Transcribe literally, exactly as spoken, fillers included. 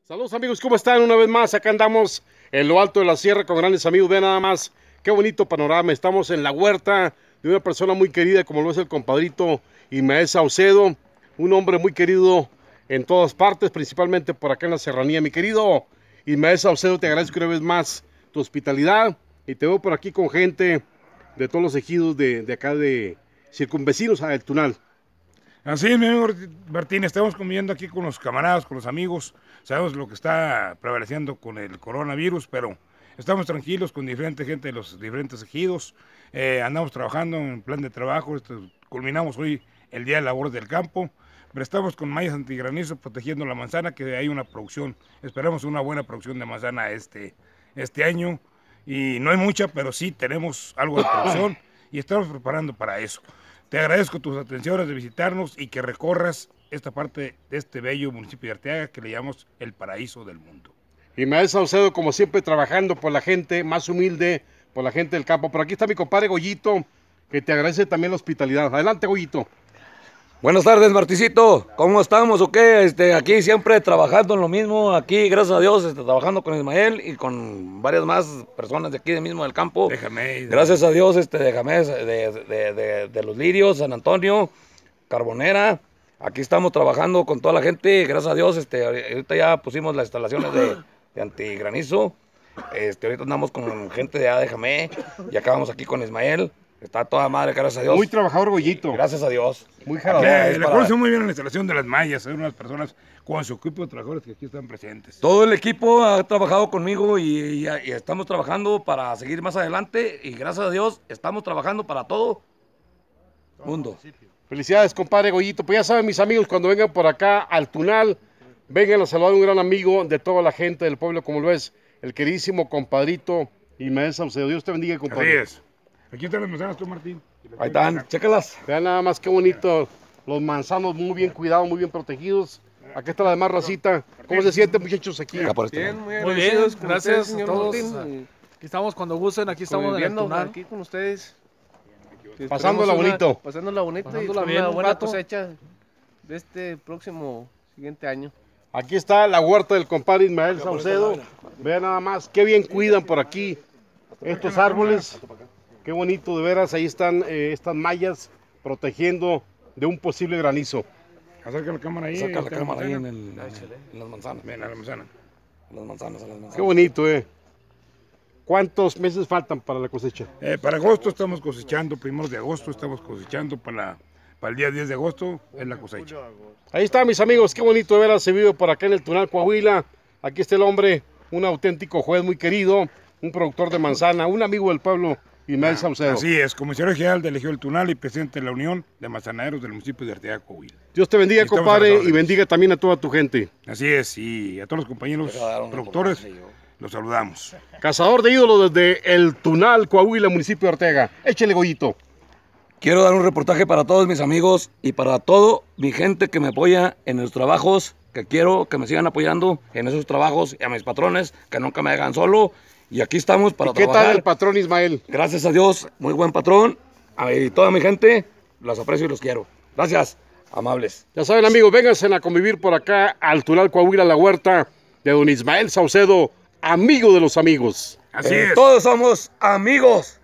Saludos amigos, ¿cómo están? Una vez más, acá andamos en lo alto de la sierra con grandes amigos. Vean nada más, qué bonito panorama. Estamos en la huerta de una persona muy querida, como lo es el compadrito Ismael Saucedo. Un hombre muy querido en todas partes, principalmente por acá en la serranía. Mi querido Ismael Saucedo, te agradezco una vez más tu hospitalidad. Y te veo por aquí con gente de todos los ejidos de, de acá de circunvecinos a El Tunal. Así es, mi amigo Martín, estamos conviviendo aquí con los camaradas, con los amigos. Sabemos lo que está prevaleciendo con el coronavirus, pero estamos tranquilos con diferente gente de los diferentes ejidos. Eh, andamos trabajando en plan de trabajo. Esto, culminamos hoy el Día de Labor del Campo, pero estamos con mallas antigranizo protegiendo la manzana, que hay una producción. Esperamos una buena producción de manzana este, este año. Y no hay mucha, pero sí tenemos algo de producción y estamos preparando para eso. Te agradezco tus atenciones de visitarnos y que recorras esta parte de este bello municipio de Arteaga que le llamamos el paraíso del mundo. Ismael Saucedo, como siempre, trabajando por la gente más humilde, por la gente del campo. Pero aquí está mi compadre Goyito, que te agradece también la hospitalidad. Adelante, Goyito. Buenas tardes, Marticito. ¿Cómo estamos o qué? Este, aquí siempre trabajando en lo mismo. Aquí, gracias a Dios, este, trabajando con Ismael y con varias más personas de aquí de mismo del campo. Déjame. Gracias a Dios, este, déjame, de, de, de, de Los Lirios, San Antonio, Carbonera. Aquí estamos trabajando con toda la gente. Gracias a Dios, este, ahorita ya pusimos las instalaciones de, de antigranizo. Este, ahorita andamos con gente de A de Jamé y acabamos aquí con Ismael. Está toda madre, gracias a Dios. Muy trabajador, Goyito. Gracias a Dios. Muy jalador. Le, le para... conoce muy bien la instalación de las mallas. Hay unas personas con su equipo de trabajadores que aquí están presentes. Todo el equipo ha trabajado conmigo y, y, y estamos trabajando para seguir más adelante. Y gracias a Dios estamos trabajando para todo el mundo. Felicidades, compadre Goyito. Pues ya saben, mis amigos, cuando vengan por acá al Tunal, vengan a saludar a un gran amigo de toda la gente del pueblo, como lo es el queridísimo compadrito Ismael Saucedo. Dios te bendiga, compadre. Así es. Aquí están las manzanas tú, Martín. Ahí están, chécalas. Vean nada más qué bonito. Los manzanos muy bien cuidados, muy bien protegidos. Aquí está la demás racita. ¿Cómo se sienten, muchachos, aquí? Acá por este Bien, lado. muy Muy agradecidos bien, con gracias ustedes, señor a todos. Martín, Aquí estamos cuando gusten, aquí estamos en el conviviendo Tunal. aquí con ustedes. Pasándola Esperemos una- bonito. Pasándola bonito y Pasándola con bien una un buena rato. cosecha de este próximo siguiente año. Aquí está la huerta del compadre Ismael Saucedo. Vean nada más qué bien cuidan por aquí estos árboles. Qué bonito, de veras. Ahí están eh, estas mallas protegiendo de un posible granizo. Acerca la cámara ahí. Saca la está cámara ahí en, manzana. el, en las manzanas. Ven a la manzana. Las manzanas, a las manzanas. Qué bonito, eh. ¿Cuántos meses faltan para la cosecha? Eh, para agosto estamos cosechando, primeros de agosto estamos cosechando para, para el día diez de agosto es la cosecha. Ahí está, mis amigos. Qué bonito, de veras, se vive por acá en el Tunal, Coahuila. Aquí está el hombre, un auténtico juez muy querido, un productor de manzana, un amigo del pueblo, Ismael Saucedo. Así es, comisario general del Ejido del Tunal y presidente de la Unión de Manzanaderos del municipio de Arteaga, Coahuila. Dios te bendiga, Estamos a compadre, las y órdenes. bendiga también a toda tu gente. Así es, y a todos los compañeros productores los saludamos. Cazador de ídolos desde el Tunal, Coahuila, municipio de Arteaga. Échale, Goyito. Quiero dar un reportaje para todos mis amigos y para todo mi gente que me apoya en los trabajos, que quiero que me sigan apoyando en esos trabajos, y a mis patrones que nunca me hagan solo. Y aquí estamos para ¿Y qué trabajar. tal el patrón Ismael? Gracias a Dios, muy buen patrón. A y toda mi gente, los aprecio y los quiero. Gracias, amables. Ya saben, amigos, vénganse a convivir por acá al Tunal, Coahuila, la huerta de don Ismael Saucedo, amigo de los amigos. Así Eh, es. Todos somos amigos.